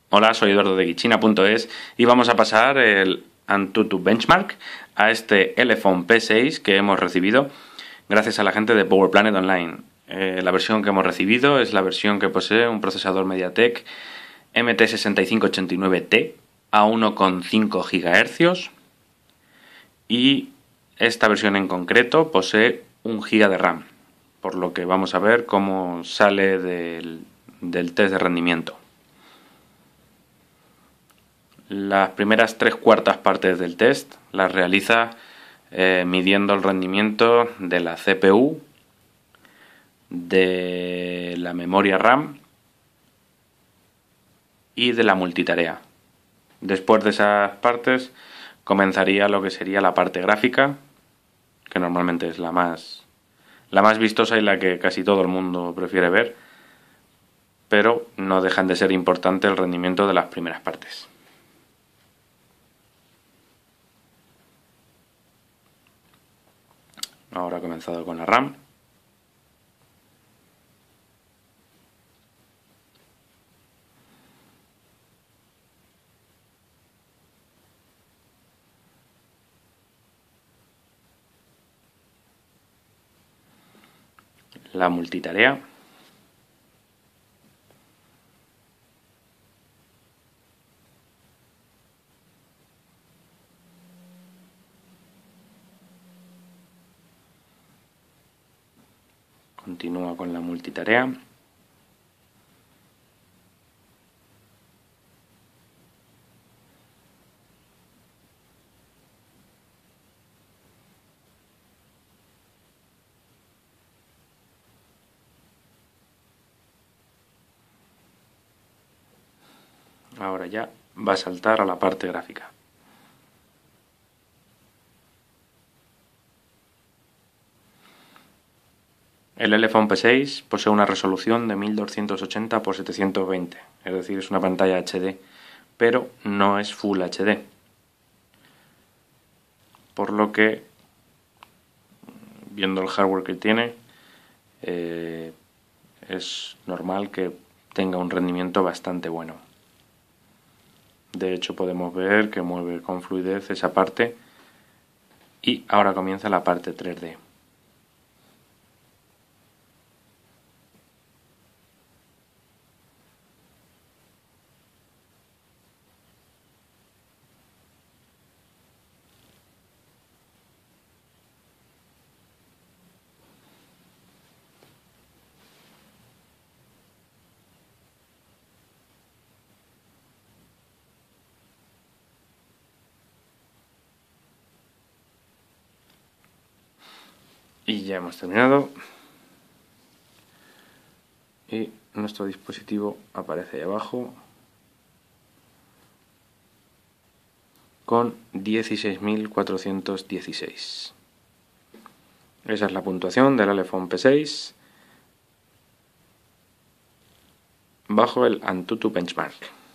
Hola, soy Eduardo de Guichina.es y vamos a pasar el AnTuTu Benchmark a este Elephone P6 que hemos recibido gracias a la gente de Power Planet Online. La versión que hemos recibido es la versión que posee un procesador MediaTek MT6589T a 1,5 GHz y esta versión en concreto posee 1 GB de RAM, por lo que vamos a ver cómo sale del test de rendimiento. Las primeras 3/4 partes del test las realiza midiendo el rendimiento de la CPU, de la memoria RAM y de la multitarea. Después de esas partes comenzaría lo que sería la parte gráfica, que normalmente es la más vistosa y la que casi todo el mundo prefiere ver, pero no dejan de ser importante el rendimiento de las primeras partes. Ahora he comenzado con la RAM. La multitarea. Continúa con la multitarea. Ahora ya va a saltar a la parte gráfica. El Elephone P6 posee una resolución de 1280 x 720, es decir, es una pantalla HD, pero no es Full HD. Por lo que, viendo el hardware que tiene, es normal que tenga un rendimiento bastante bueno. De hecho, podemos ver que mueve con fluidez esa parte y ahora comienza la parte 3D. Y ya hemos terminado. Y nuestro dispositivo aparece ahí abajo con 16.416. Esa es la puntuación del Elephone P6 bajo el AnTuTu Benchmark.